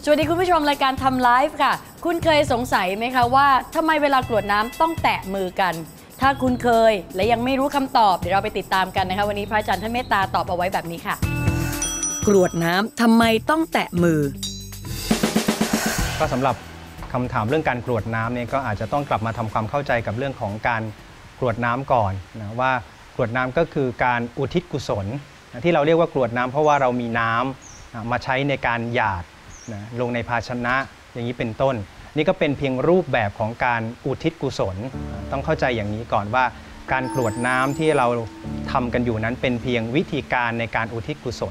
วัสดีคุณผู้ชมรายการทำไลฟ์ค่ะคุณเคยสงสัยไหมคะว่าทำไมเวลากรวดน้ำต้องแตะมือกันถ้าคุณเคยและยังไม่รู้คำตอบเดี๋ยวเราไปติดตามกันนะคะวันนี้พระอาจารย์ท่านเมตตาตอบเอาไว้แบบนี้ค่ะกรวดน้ำทำไมต้องแตะมือก็สำหรับคำถามเรื่องการกรวดน้ำเนี่ยก็อาจจะต้องกลับมาทำความเข้าใจกับเรื่องของการกรวดน้ำก่อนนะว่ากรวดน้ำก็คือการอุทิศกุศลที่เราเรียกว่ากรวดน้ำเพราะว่าเรามีน้ำมาใช้ในการหยาดลงในภาชนะอย่างนี้เป็นต้นนี่ก็เป็นเพียงรูปแบบของการอุทิศกุศลต้องเข้าใจอย่างนี้ก่อนว่าการกรวดน้ำที่เราทำกันอยู่นั้นเป็นเพียงวิธีการในการอุทิศกุศล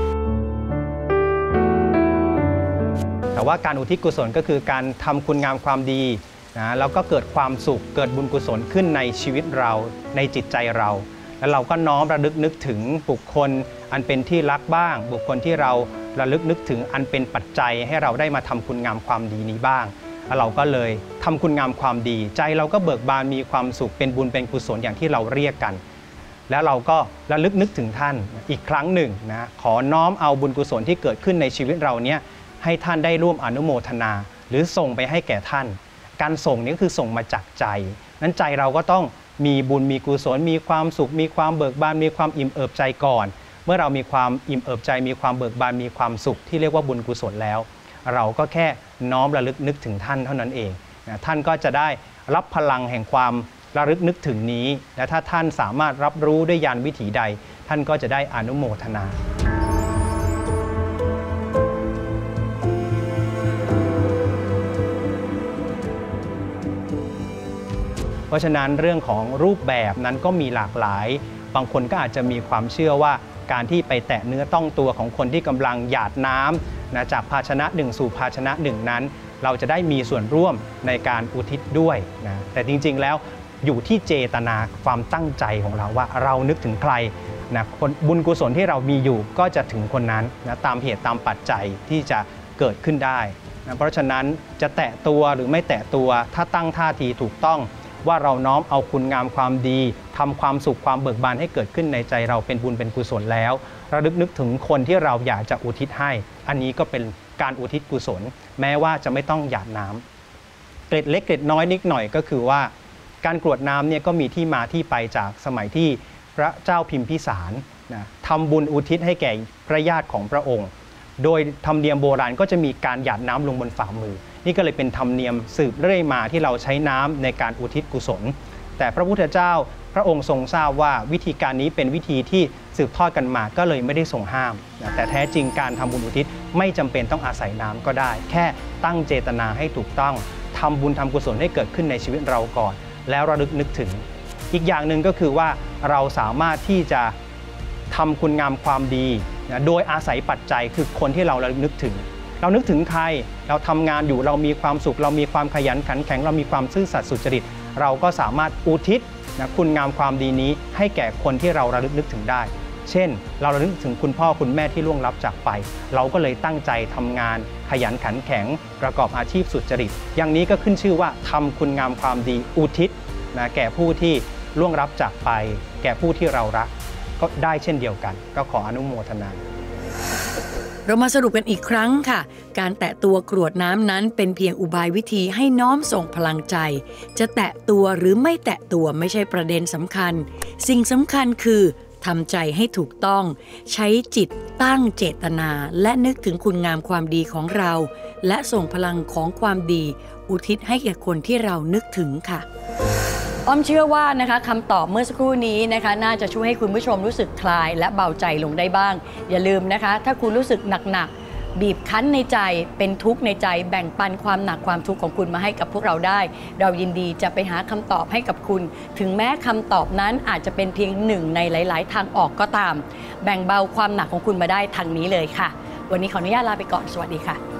แต่ว่าการอุทิศกุศลก็คือการทำคุณงามความดีนะแล้วก็เกิดความสุขเกิดบุญกุศลขึ้นในชีวิตเราในจิตใจเราแล้วเราก็น้อมระลึกนึกถึงบุคคลอันเป็นที่รักบ้างบุคคลที่เราระลึกนึกถึงอันเป็นปัจจัยให้เราได้มาทำคุณงามความดีนี้บ้างแล้วเราก็เลยทำคุณงามความดีใจเราก็เบิกบานมีความสุขเป็นบุญเป็นกุศลอย่างที่เราเรียกกันแล้วเราก็ระลึกนึกถึงท่านอีกครั้งหนึ่งนะขอน้อมเอาบุญกุศลที่เกิดขึ้นในชีวิตเราเนี่ยให้ท่านได้ร่วมอนุโมทนาหรือส่งไปให้แก่ท่านการส่งนี้ก็คือส่งมาจากใจนั้นใจเราก็ต้องมีบุญมีกุศลมีความสุขมีความเบิกบานมีความอิ่มเอิบใจก่อนเมื่อเรามีความอิ่มเอิบใจมีความเบิกบานมีความสุขที่เรียกว่าบุญกุศลแล้วเราก็แค่น้อมระลึกนึกถึงท่านเท่านั้นเองนะท่านก็จะได้รับพลังแห่งความระลึกนึกถึงนี้และถ้าท่านสามารถรับรู้ด้วยญาณวิถีใดท่านก็จะได้อนุโมทนาเพราะฉะนั้นเรื่องของรูปแบบนั้นก็มีหลากหลายบางคนก็อาจจะมีความเชื่อว่าการที่ไปแตะเนื้อต้องตัวของคนที่กำลังหยาดน้ำนะจากภาชนะหนึ่งสู่ภาชนะหนึ่งนั้นเราจะได้มีส่วนร่วมในการอุทิศด้วยนะแต่จริงๆแล้วอยู่ที่เจตนาความตั้งใจของเราว่าเรานึกถึงใครนะบุญกุศลที่เรามีอยู่ก็จะถึงคนนั้นนะตามเหตุตามปัจจัยที่จะเกิดขึ้นได้นะเพราะฉะนั้นจะแตะตัวหรือไม่แตะตัวถ้าตั้งท่าทีถูกต้องว่าเราน้อมเอาคุณงามความดีทำความสุขความเบิกบานให้เกิดขึ้นในใจเราเป็นบุญเป็นกุศลแล้วระลึกนึกถึงคนที่เราอยากจะอุทิศให้อันนี้ก็เป็นการอุทิศกุศลแม้ว่าจะไม่ต้องหยาดน้ำเกร็ดเล็กเกร็ดน้อยนิดหน่อยก็คือว่าการกรวดน้ำเนี่ยก็มีที่มาที่ไปจากสมัยที่พระเจ้าพิมพิสารนะทำบุญอุทิศให้แก่พระญาติของพระองค์โดยธรรมเนียมโบราณก็จะมีการหยาดน้ำลงบนฝ่ามือนี่ก็เลยเป็นธรรมเนียมสืบเรื่อยมาที่เราใช้น้ำในการอุทิศกุศลแต่พระพุทธเจ้าพระองค์ทรงทราบว่าวิธีการนี้เป็นวิธีที่สืบทอดกันมาก็เลยไม่ได้ทรงห้ามแต่แท้จริงการทำบุญอุทิศไม่จำเป็นต้องอาศัยน้ำก็ได้แค่ตั้งเจตนาให้ถูกต้องทำบุญทำกุศลให้เกิดขึ้นในชีวิตเราก่อนแล้วระลึกนึกถึงอีกอย่างหนึ่งก็คือว่าเราสามารถที่จะทำคุณงามความดีโดยอาศัยปัจจัยคือคนที่เราระลึกนึกถึงเรานึกถึงใครเราทำงานอยู่เรามีความสุขเรามีความขยันขันแข็งเรามีความซื่อสัตย์สุจริตเราก็สามารถอุทิศคุณงามความดีนี้ให้แก่คนที่เราระลึกนึกถึงได้เช่นเราระลึกถึงคุณพ่อคุณแม่ที่ล่วงลับจากไปเราก็เลยตั้งใจทำงานขยันขันแข็งประกอบอาชีพสุจริตอย่างนี้ก็ขึ้นชื่อว่าทำคุณงามความดีอุทิศแก่ผู้ที่ล่วงลับจากไปแก่ผู้ที่เรารักก็ได้เช่นเดียวกันก็ขออนุโมทนาเรามาสรุปกันอีกครั้งค่ะการแตะตัวกรวดน้ำนั้นเป็นเพียงอุบายวิธีให้น้อมส่งพลังใจจะแตะตัวหรือไม่แตะตัวไม่ใช่ประเด็นสำคัญสิ่งสำคัญคือทำใจให้ถูกต้องใช้จิตตั้งเจตนาและนึกถึงคุณงามความดีของเราและส่งพลังของความดีอุทิศให้แก่คนที่เรานึกถึงค่ะอ้อมเชื่อว่านะคะคำตอบเมื่อสักครู่นี้นะคะน่าจะช่วยให้คุณผู้ชมรู้สึกคลายและเบาใจลงได้บ้างอย่าลืมนะคะถ้าคุณรู้สึกหนักๆบีบคั้นในใจเป็นทุกข์ในใจแบ่งปันความหนักความทุกข์ของคุณมาให้กับพวกเราได้เรายินดีจะไปหาคำตอบให้กับคุณถึงแม้คำตอบนั้นอาจจะเป็นเพียงหนึ่งในหลายๆทางออกก็ตามแบ่งเบาความหนักของคุณมาได้ทางนี้เลยค่ะวันนี้ขออนุญาตลาไปก่อนสวัสดีค่ะ